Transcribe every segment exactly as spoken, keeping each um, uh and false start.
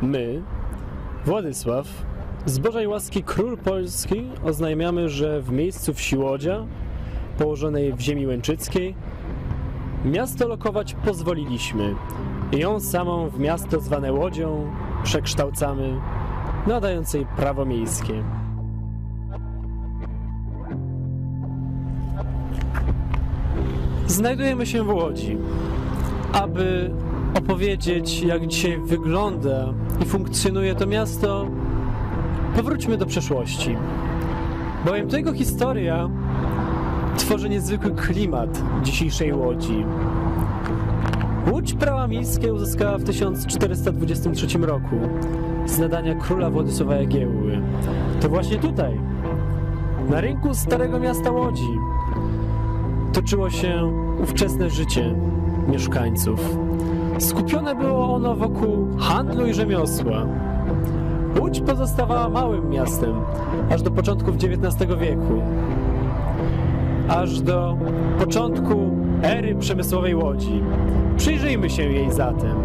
My, Władysław, z Bożej łaski król Polski, oznajmiamy, że w miejscu wsi Łodzia, położonej w ziemi łęczyckiej, miasto lokować pozwoliliśmy i ją samą w miasto zwane Łodzią przekształcamy, nadając jej prawo miejskie. Znajdujemy się w Łodzi. Aby opowiedzieć, jak dzisiaj wygląda i funkcjonuje to miasto, powróćmy do przeszłości. Bowiem to jego historia tworzy niezwykły klimat dzisiejszej Łodzi. Łódź prawa miejskie uzyskała w tysiąc czterysta dwudziestym trzecim roku z nadania króla Władysława Jagiełły. To właśnie tutaj, na rynku Starego Miasta Łodzi, toczyło się ówczesne życie mieszkańców. Skupione było ono wokół handlu i rzemiosła. Łódź pozostawała małym miastem aż do początków dziewiętnastego wieku. Aż do początku ery przemysłowej Łodzi. Przyjrzyjmy się jej zatem.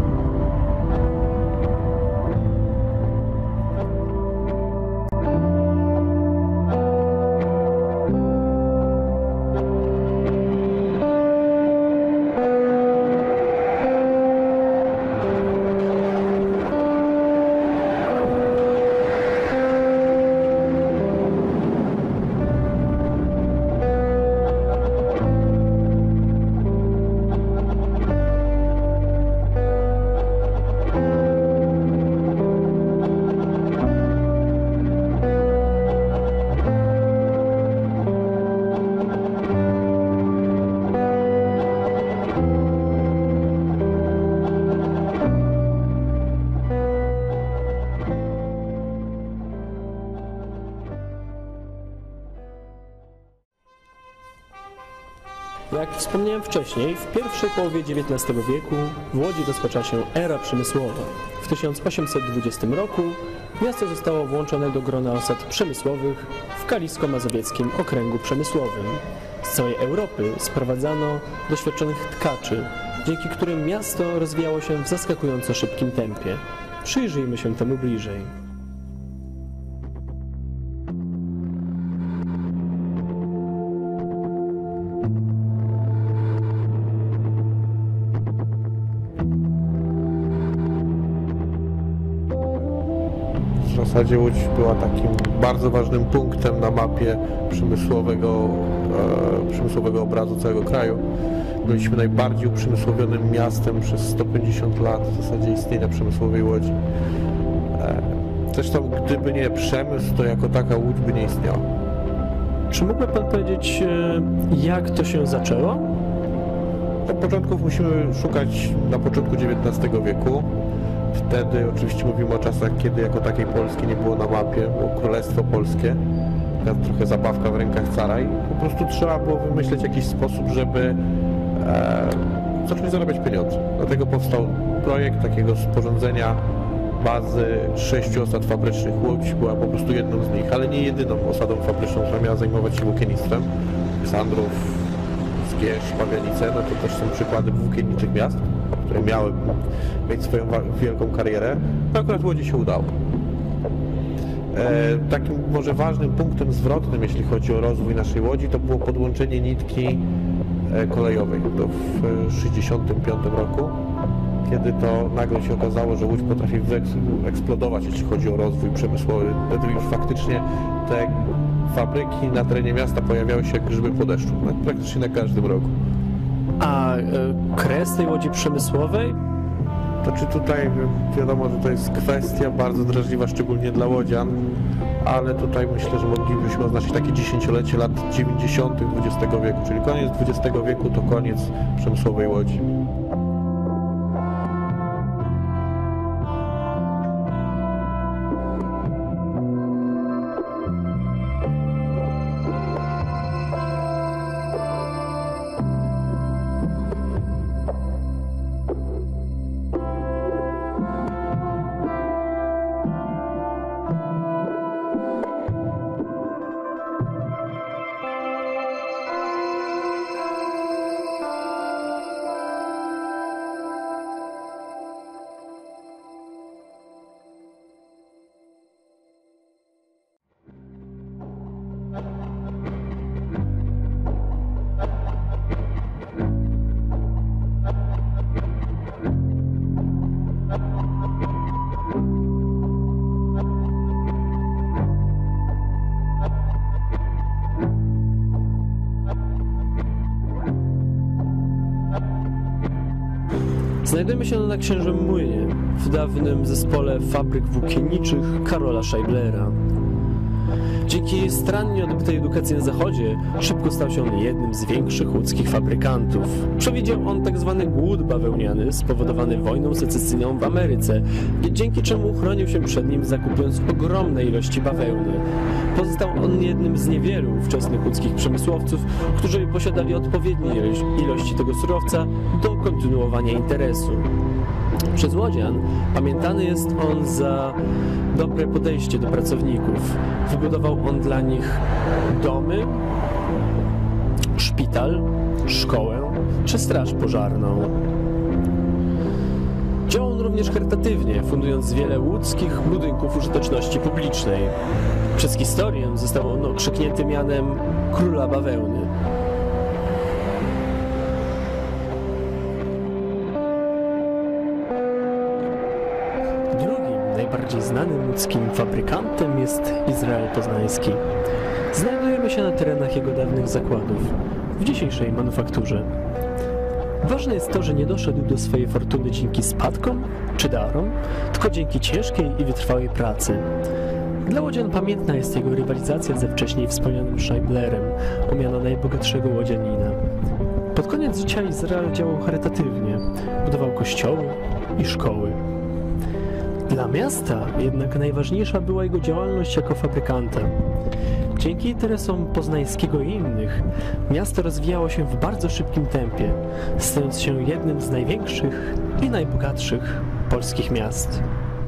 Jak wspomniałem wcześniej, w pierwszej połowie dziewiętnastego wieku w Łodzi rozpoczęła się era przemysłowa. W tysiąc osiemset dwudziestym roku miasto zostało włączone do grona osad przemysłowych w Kalisko-Mazowieckim Okręgu Przemysłowym. Z całej Europy sprowadzano doświadczonych tkaczy, dzięki którym miasto rozwijało się w zaskakująco szybkim tempie. Przyjrzyjmy się temu bliżej. W zasadzie Łódź była takim bardzo ważnym punktem na mapie przemysłowego, e, przemysłowego obrazu całego kraju. Byliśmy najbardziej uprzemysłowionym miastem przez sto pięćdziesiąt lat w zasadzie istnienia przemysłowej Łodzi. E, zresztą gdyby nie przemysł, to jako taka Łódź by nie istniała. Czy mógłby Pan powiedzieć, jak to się zaczęło? Od początków musimy szukać na początku dziewiętnastego wieku. Wtedy oczywiście mówimy o czasach, kiedy jako takiej Polski nie było na mapie, było Królestwo Polskie, taka trochę zabawka w rękach cara i po prostu trzeba było wymyśleć jakiś sposób, żeby e, zacząć zarabiać pieniądze. Dlatego powstał projekt takiego sporządzenia bazy sześciu osad fabrycznych. Łódź była po prostu jedną z nich, ale nie jedyną osadą fabryczną, która miała zajmować się włókiennictwem. Aleksandrów, Zgierz, Pawianice, no to też są przykłady włókienniczych miast, które miały mieć swoją wielką karierę, no akurat Łodzi się udało. E, takim może ważnym punktem zwrotnym, jeśli chodzi o rozwój naszej Łodzi, to było podłączenie nitki e, kolejowej. To w tysiąc dziewięćset sześćdziesiątym piątym roku, kiedy to nagle się okazało, że Łódź potrafi wyeksplodować, jeśli chodzi o rozwój przemysłowy. Wtedy już faktycznie te fabryki na terenie miasta pojawiały się jak grzyby po deszczu, no, praktycznie na każdym rogu. A e, kres tej Łodzi przemysłowej? To czy tutaj wiadomo, że to jest kwestia bardzo drażliwa, szczególnie dla łodzian, ale tutaj myślę, że moglibyśmy oznaczyć takie dziesięciolecie lat dziewięćdziesiątych dwudziestego wieku, czyli koniec dwudziestego wieku to koniec przemysłowej Łodzi. Znajdujemy się na Księżym Młynie, w dawnym zespole fabryk włókienniczych Karola Scheiblera. Dzięki starannie odbytej edukacji na zachodzie szybko stał się on jednym z większych łódzkich fabrykantów. Przewidział on tzw. głód bawełniany spowodowany wojną secesyjną w Ameryce, dzięki czemu chronił się przed nim, zakupując ogromne ilości bawełny. Pozostał on jednym z niewielu wczesnych łódzkich przemysłowców, którzy posiadali odpowiednie ilości tego surowca do kontynuowania interesu. Przez łodzian pamiętany jest on za dobre podejście do pracowników. Wybudował on dla nich domy, szpital, szkołę czy straż pożarną. Działał on również charytatywnie, fundując wiele łódzkich budynków użyteczności publicznej. Przez historię został on okrzyknięty mianem Króla Bawełny. Najbardziej znanym łódzkim fabrykantem jest Izrael Poznański. Znajdujemy się na terenach jego dawnych zakładów, w dzisiejszej manufakturze. Ważne jest to, że nie doszedł do swojej fortuny dzięki spadkom czy darom, tylko dzięki ciężkiej i wytrwałej pracy. Dla łodzian pamiętna jest jego rywalizacja ze wcześniej wspomnianym Scheiblerem o miano najbogatszego łodzianina. Pod koniec życia Izrael działał charytatywnie, budował kościoły i szkoły. Dla miasta jednak najważniejsza była jego działalność jako fabrykanta. Dzięki interesom Poznańskiego i innych, miasto rozwijało się w bardzo szybkim tempie, stając się jednym z największych i najbogatszych polskich miast.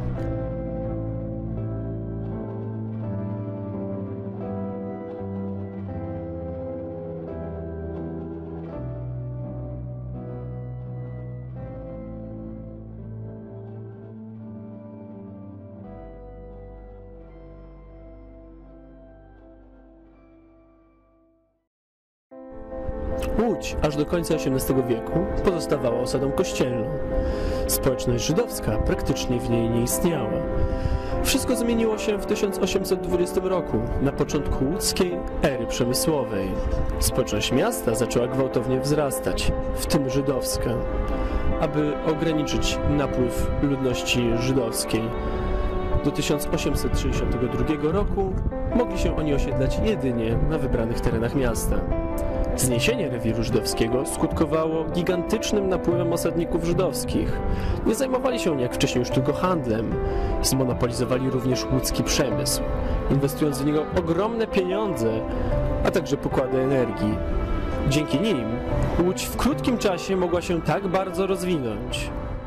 Łódź aż do końca osiemnastego wieku pozostawała osadą kościelną. Społeczność żydowska praktycznie w niej nie istniała. Wszystko zmieniło się w tysiąc osiemset dwudziestym roku, na początku łódzkiej ery przemysłowej. Społeczność miasta zaczęła gwałtownie wzrastać, w tym żydowska. Aby ograniczyć napływ ludności żydowskiej, do tysiąc osiemset sześćdziesiątego drugiego roku mogli się oni osiedlać jedynie na wybranych terenach miasta. Zniesienie rewiru żydowskiego skutkowało gigantycznym napływem osadników żydowskich. Nie zajmowali się oni jak wcześniej już tylko handlem. Zmonopolizowali również łódzki przemysł, inwestując w niego ogromne pieniądze, a także pokłady energii. Dzięki nim Łódź w krótkim czasie mogła się tak bardzo rozwinąć.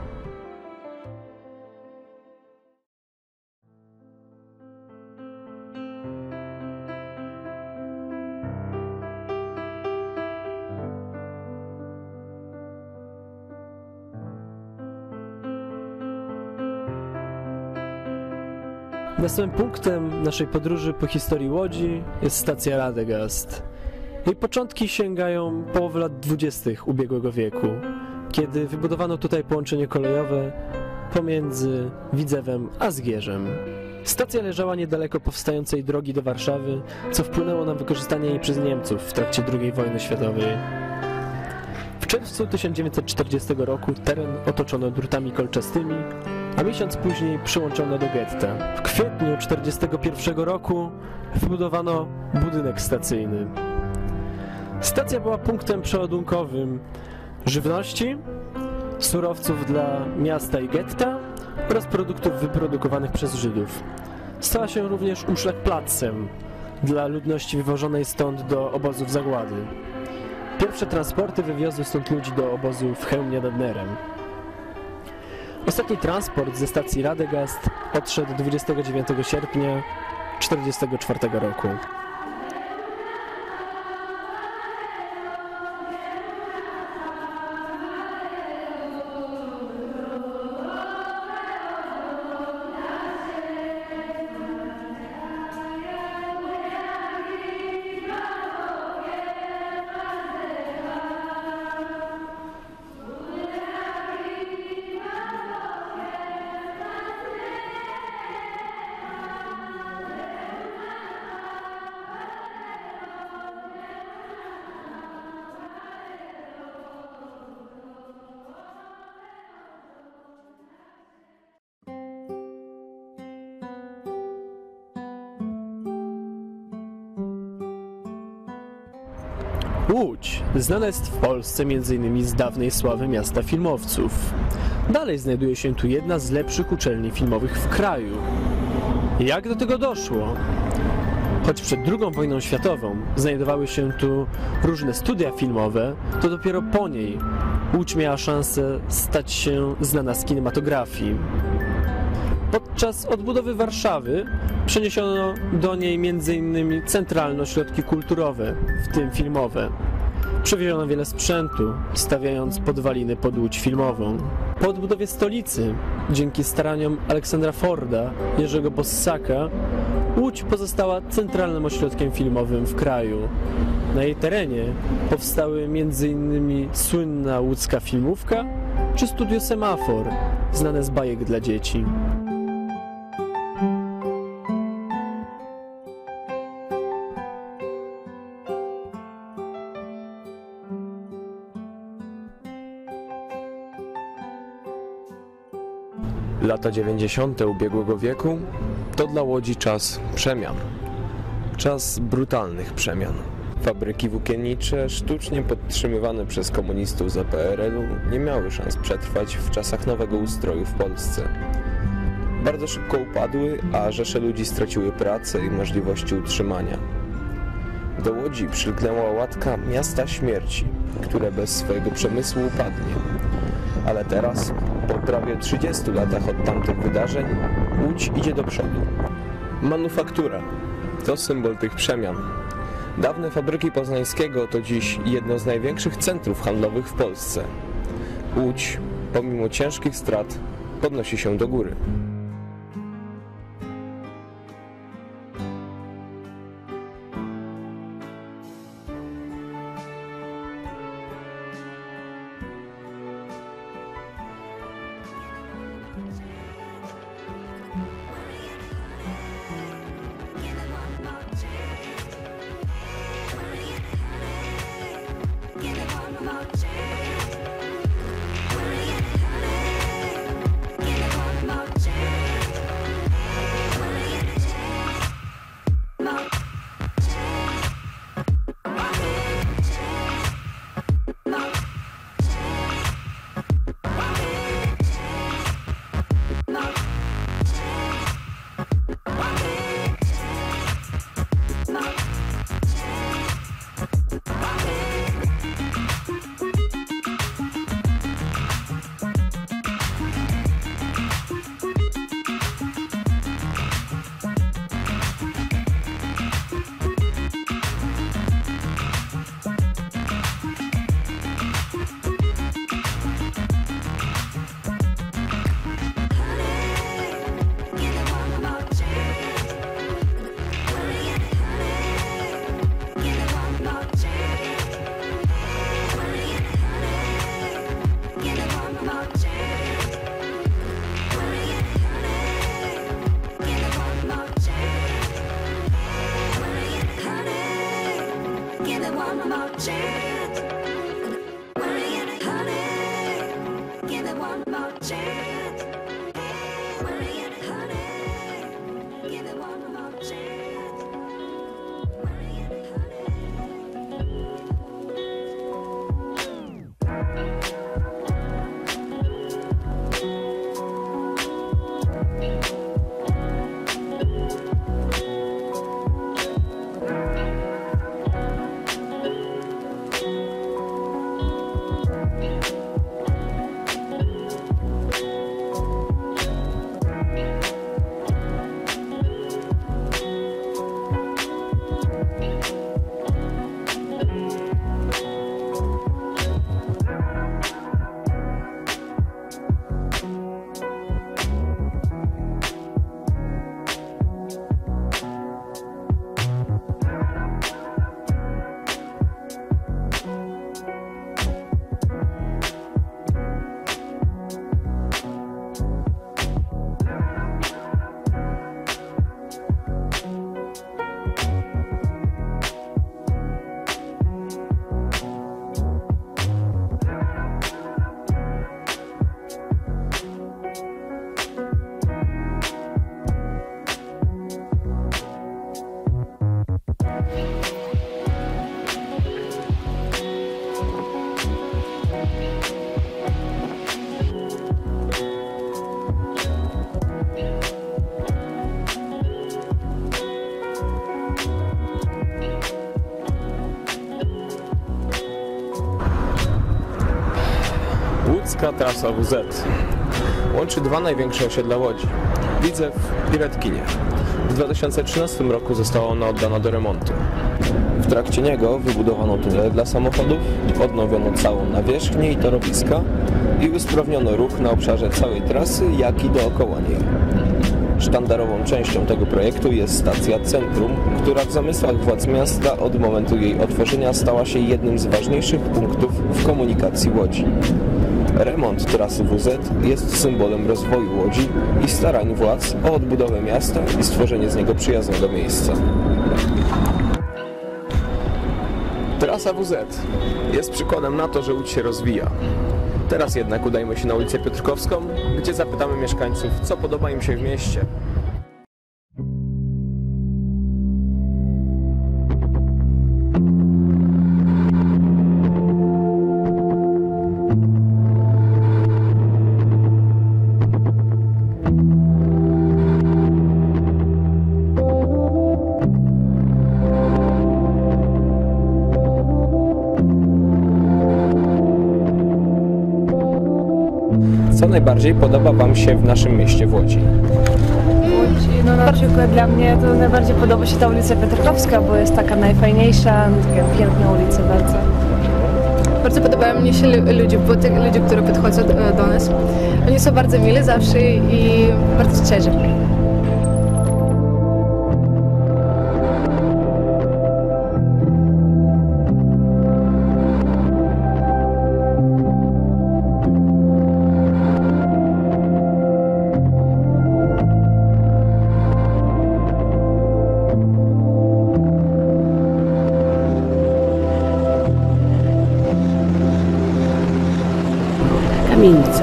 Następnym punktem naszej podróży po historii Łodzi jest stacja Radegast. Jej początki sięgają połowy lat dwudziestych ubiegłego wieku, kiedy wybudowano tutaj połączenie kolejowe pomiędzy Widzewem a Zgierzem. Stacja leżała niedaleko powstającej drogi do Warszawy, co wpłynęło na wykorzystanie jej przez Niemców w trakcie drugiej wojny światowej. W czerwcu tysiąc dziewięćset czterdziestego roku teren otoczono drutami kolczastymi, a miesiąc później przyłączono do getta. W kwietniu tysiąc dziewięćset czterdziestego pierwszego roku wybudowano budynek stacyjny. Stacja była punktem przeładunkowym żywności, surowców dla miasta i getta oraz produktów wyprodukowanych przez Żydów. Stała się również umschlagplatzem dla ludności wywożonej stąd do obozów zagłady. Pierwsze transporty wywiozły stąd ludzi do obozu w Chełmie nad Nerem. Ostatni transport ze stacji Radegast odszedł dwudziestego dziewiątego sierpnia tysiąc dziewięćset czterdziestego czwartego roku. Łódź znana jest w Polsce m.in. z dawnej sławy miasta filmowców. Dalej znajduje się tu jedna z lepszych uczelni filmowych w kraju. Jak do tego doszło? Choć przed drugą wojną światową znajdowały się tu różne studia filmowe, to dopiero po niej Łódź miała szansę stać się znana z kinematografii. Podczas odbudowy Warszawy przeniesiono do niej m.in. centralne ośrodki kulturowe, w tym filmowe. Przewieziono wiele sprzętu, stawiając podwaliny pod Łódź filmową. Po odbudowie stolicy, dzięki staraniom Aleksandra Forda, Jerzego Bossaka, Łódź pozostała centralnym ośrodkiem filmowym w kraju. Na jej terenie powstały m.in. słynna łódzka filmówka czy studio Semafor, znane z bajek dla dzieci. Lata dziewięćdziesiąte ubiegłego wieku to dla Łodzi czas przemian. Czas brutalnych przemian. Fabryki włókiennicze, sztucznie podtrzymywane przez komunistów z P R L u, nie miały szans przetrwać w czasach nowego ustroju w Polsce. Bardzo szybko upadły, a rzesze ludzi straciły pracę i możliwości utrzymania. Do Łodzi przylgnęła łatka miasta śmierci, które bez swojego przemysłu upadnie. Ale teraz, po prawie trzydziestu latach od tamtych wydarzeń, Łódź idzie do przodu. Manufaktura to symbol tych przemian. Dawne fabryki Poznańskiego to dziś jedno z największych centrów handlowych w Polsce. Łódź, pomimo ciężkich strat, podnosi się do góry. Polska trasa W Z. Łączy dwa największe osiedla Łodzi, Widzew i Redkinie. W dwa tysiące trzynastym roku została ona oddana do remontu. W trakcie niego wybudowano tunele dla samochodów, odnowiono całą nawierzchnię i torowiska i usprawniono ruch na obszarze całej trasy, jak i dookoła niej. Sztandarową częścią tego projektu jest stacja Centrum, która w zamysłach władz miasta od momentu jej otworzenia stała się jednym z ważniejszych punktów w komunikacji Łodzi. Remont trasy W Z jest symbolem rozwoju Łodzi i starań władz o odbudowę miasta i stworzenie z niego przyjaznego miejsca. Trasa W Z jest przykładem na to, że Łódź się rozwija. Teraz jednak udajmy się na ulicę Piotrkowską, gdzie zapytamy mieszkańców, co podoba im się w mieście. Co najbardziej podoba Wam się w naszym mieście w Łodzi? Łodzi, no na przykład dla mnie to najbardziej podoba się ta ulica Piotrkowska, bo jest taka najfajniejsza, taka piękna ulica bardzo. Bardzo podobają mi się ludzie, bo tych ludzi, którzy podchodzą do nas, oni są bardzo mili zawsze i bardzo szczerzy. Kamienice.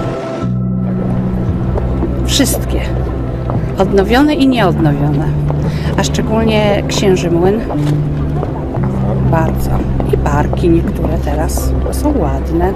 Wszystkie. Odnowione i nieodnowione. A szczególnie Księży Młyn. Bardzo. I parki niektóre teraz są ładne.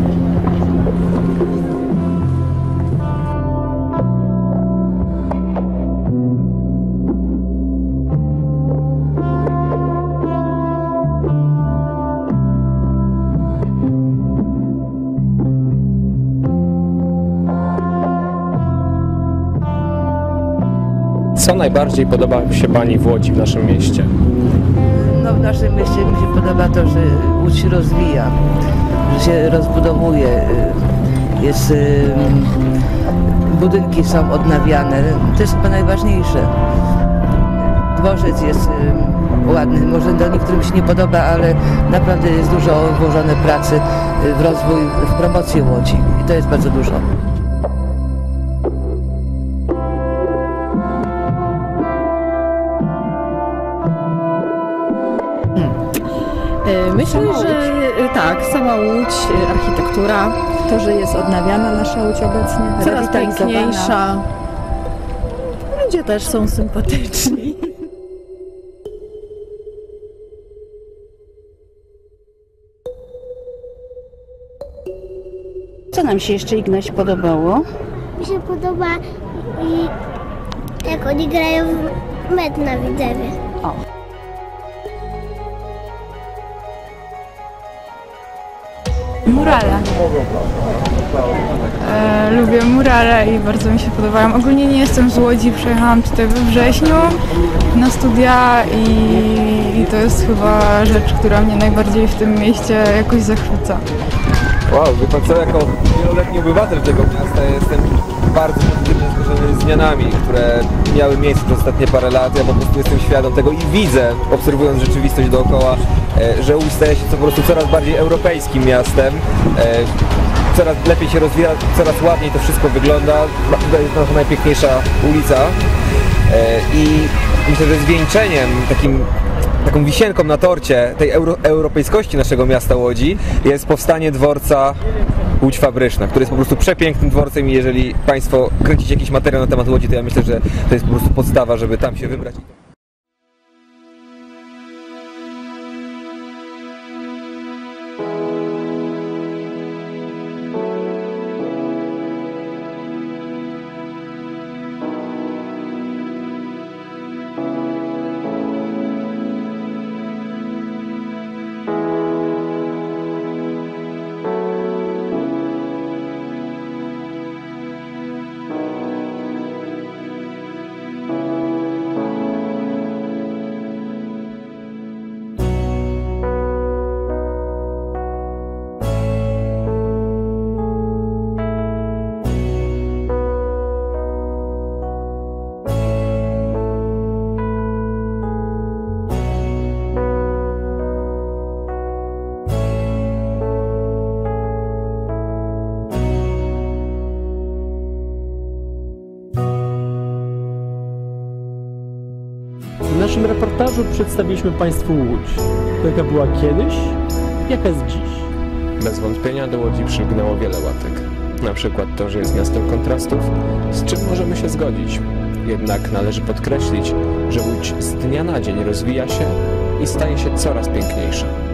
Co najbardziej podoba się Pani w Łodzi, w naszym mieście? No w naszym mieście mi się podoba to, że Łódź się rozwija, że się rozbudowuje, jest, budynki są odnawiane, to jest chyba najważniejsze. Dworzec jest ładny, może do niektórym się nie podoba, ale naprawdę jest dużo włożone pracy w rozwój, w promocję Łodzi i to jest bardzo dużo. Myślę, że tak, sama Łódź, architektura, to, że jest odnawiana nasza Łódź obecnie, coraz piękniejsza. Ludzie też są sympatyczni. Co nam się jeszcze, Ignaś, podobało? Mi się podoba, jak oni grają w mecz na Widzewie. O. Murale. E, lubię murale i bardzo mi się podobają. Ogólnie nie jestem z Łodzi, przyjechałam tutaj we wrześniu na studia i, i to jest chyba rzecz, która mnie najbardziej w tym mieście jakoś zachwyca. Wow, wie Pan co, jako wieloletni obywatel tego miasta jestem bardzo pozytywnie zgorzony z zmianami, które miały miejsce przez ostatnie parę lat. Ja po prostu jestem świadom tego i widzę, obserwując rzeczywistość dookoła, że Łódź staje się po prostu coraz bardziej europejskim miastem. Coraz lepiej się rozwija, coraz ładniej to wszystko wygląda. Tutaj jest nasza najpiękniejsza ulica i myślę, że zwieńczeniem takim taką wisienką na torcie tej euro, europejskości naszego miasta Łodzi jest powstanie dworca Łódź Fabryczna, który jest po prostu przepięknym dworcem i jeżeli Państwo kręcicie jakiś materiał na temat Łodzi, to ja myślę, że to jest po prostu podstawa, żeby tam się wybrać. W naszym reportażu przedstawiliśmy Państwu Łódź, jaka była kiedyś, jaka jest dziś. Bez wątpienia do Łodzi przylgnęło wiele łatek. Na przykład to, że jest miastem kontrastów, z czym możemy się zgodzić. Jednak należy podkreślić, że Łódź z dnia na dzień rozwija się i staje się coraz piękniejsza.